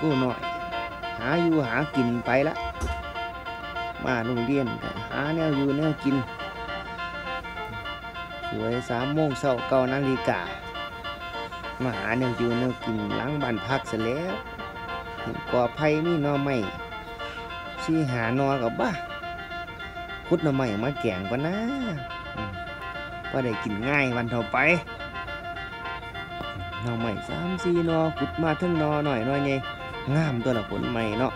กู้หน่อยหาอยู่หากินไปละมาโรงเรียนหาแนวอยู่แนวกินสวย3 โมงเช้า9 นาฬิกามาหาแนวอยู่แนวกินหลังบ้านพักเสร็จแล้วเห็นกอไผ่มีหน่อไม้ชี้หาหน่อกับบ้าขุดหน่อไม้มาแกงก่อนนะว่าได้กินง่ายวันต่อไปหน่อไม้3-4 หน่อขุดมาทั้งหน่อหน่อยไงงามตัวละผลใหม่เนาะ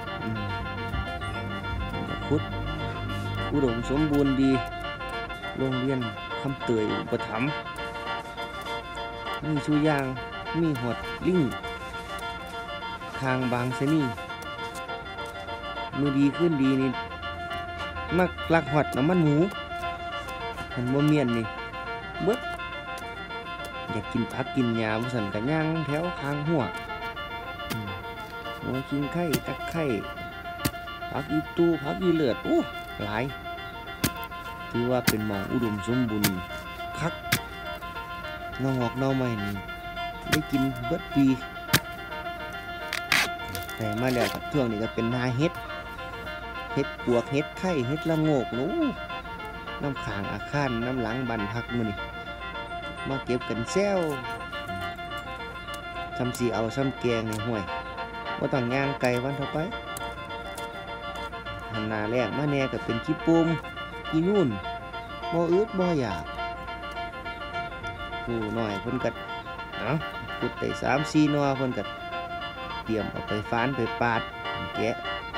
ขุดอุดมสมบูรณ์ดีโรงเรียนคำเตยอุปถัมภ์มีชูยางมีหอดลิงทางบางเสนีมือดีขึ้นดีนี่มักลักหอดน้ำมันหมูเห็นบ่เมียนนี่เบิดอยากกินผักกินหญ้าบ่ซั่นก็ย่างแถวข้างหัวหัวขิงไข่ตะไคร้ผักอีตูผักอีเลือดหลายถือว่าเป็นหม่องอุดมสมบูรณ์คักน้องออกน้องใหม่นี่ได้กินเบิดปีแต่มาแล้วกับช่วงนี้ก็เป็นนาเฮ็ดปวกเฮ็ดไข่เฮ็ดละโงกนู้น้ำขางอาคารน้ำหลังบันพักมือนี่มาเก็บกันแซวทำสีเอาซ้ำแกงในห้วยว่าต้องย่างไก่วันต่อไปหันหน้าแรกมาแน่ก็เป็นขี้ปุ่มขี้นุ่นบ่อึดบ่อยากผู้หน่อยเพิ่นกัดขุดได้3-4 หน่อเพิ่นกัดเตรียมเอาไปฟ้านไปปาดแกะ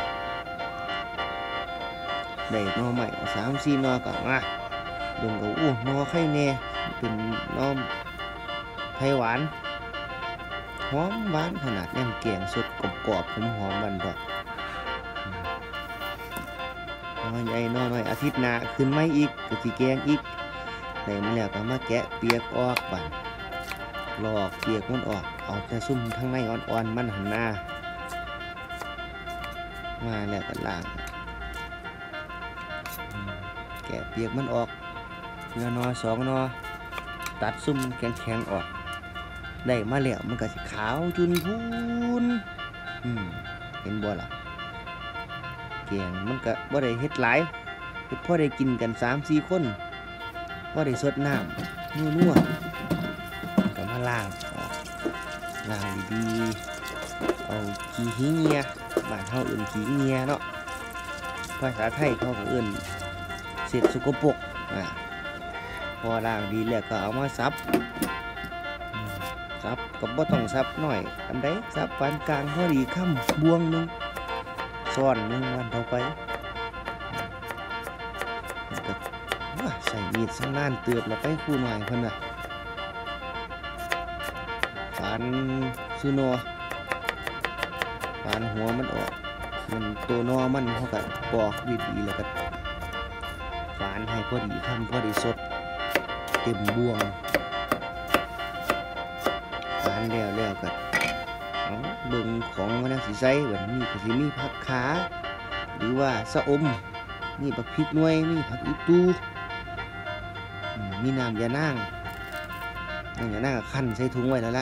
ได้หน่อใหม่3-4 หน่อก็มาดงก็หน่อไข่แน่เป็นหน่อไผ่หวานหอมหวานขนาดแนมแกงสดกรอบๆหอมๆมันดอกหน่อใหญ่หน่อน้อยอาทิตย์หน้าขึ้นไม่อีกก็สิแกงอีกได้มาแล้วก็มาแกะเปียกออกบัดลอกเปียกมันออกเอาแต่ซุ่มข้างในอ่อนๆมันหันหน้ามาแล้วก็ล้างแกะเปียกมันออกเนื้อนอ2 นอตัดซุ่มแข็งๆออกได้มาแล้วมันก็สิขาวจุนพูนเห็นบ่ล่ะแกงมันก็บ่ได้เฮ็ดหลายเฮ็ดพอได้กินกัน3-4 คนพอได้สดน้ำนัวๆก็มาล้างออกล้างดีๆเอาขี้เหี่ยบ้านเฮาเอิ้นขี้เหี่ยเนาะภาษาไทยเขาก็เอิ้นเศษสกปรกพอล้างดีแล้วก็เอามาซับก็บ่ต้องซับน้อยอันใดซับปานกลางพอดีค่ำบวงนึงซ้อนนึงวันต่อไปก็ใส่มีดสังนานเตือบแล้วไปคู่หน่อยเพิ่นน่ะฝานซูโนฝานหัวมันออกมันตัวนอมันเขาก็ปอกดีๆแล้วก็ฝานให้พอดีค่ำพอดีสดเต็มบวงฝานแล้วก็เบิ่งของมันสิใส่แบบนี้ก็สิมีผักขาหรือว่าสะอมมีผักพริกหน่วยมีผักอีตูมีน้ำยานางก็คั่นใส่ถุงไว้แล้วละ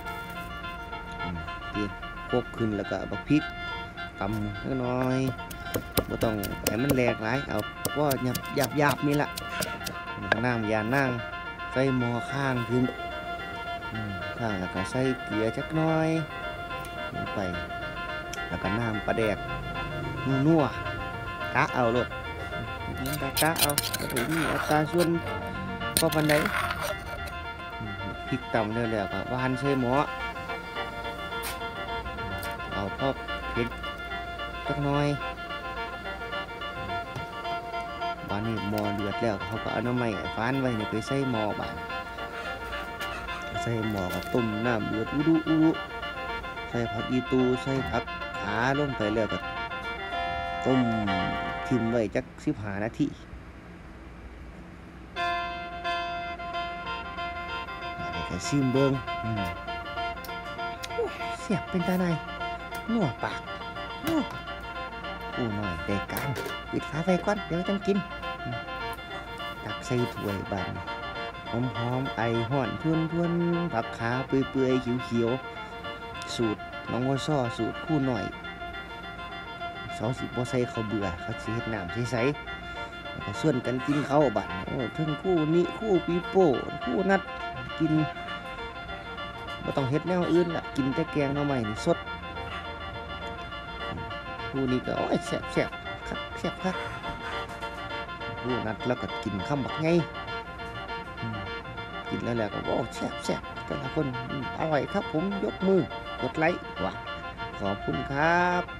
เตรียมโคกขึ้นแล้วก็ผักพริกตำนิดหน่อยบ่ต้องให้มันแหลกหลายเอาว่าหยาบนี่ละน้ำยานางใส่หม้อข้างขึ้นข้างแล้วก็ใส่เกลือจักหน่อยลงไปแล้วก็น้ำปลาแดกนัวกะเอาโลดกะเอาถึงมีอัตราส่วนพอปานใดพริกตำแล้วก็หวานใส่หม้อเอาพอเผ็ดจักหน่อยบานนี้หม้อเดือดแล้วเขาก็เอาน้ำไม้ฟ้านไว้นี่ไปใส่หม้อบานใส่หม้อกับต้มน้ำเดือดอุดุใส่ผักอีตูใส่ผักขาลงไปแล้วก็ต้มทิ้งไว้จัก15 นาทีแล้วก็ชิมเบิ่งเสียบเป็นตาไหนนัวปากหน่อยแต่การปิดฝาไฟก่อนเดี๋ยวจังกินตักใส่ถ้วยบานหอมไอห่อนทวนผักขาเปื่อยๆเขียวๆสูตรน้องวอซ้อสูตรคู่หน่อยเขาสิบ่ใส่ข้าวเบื่อเขาสิเฮ็ดน้ำใสๆแล้วก็ส่วนกันกินข้าวบัดโอ้ถึงคู่นี้คู่ปีโป้คู่นัดกินบ่ต้องเฮ็ดแนวอื่นละกินแต่แกงหน่อไม้นี่สดคู่นี้ก็โอ้ยแซ่บๆคักแซ่บคักคู่นัดแล้วก็กินคำบักไงกินแล้วก็โอ้แซ่บแต่ละคนอร่อยครับผมยกมือกดไลค์ว่ะขอบคุณครับ